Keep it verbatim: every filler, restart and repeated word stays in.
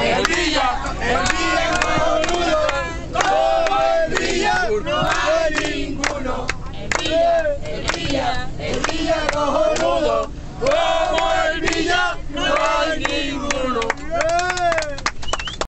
el día, el día cojonudo, como el día no hay ninguno. El día, el día, el día cojonudo.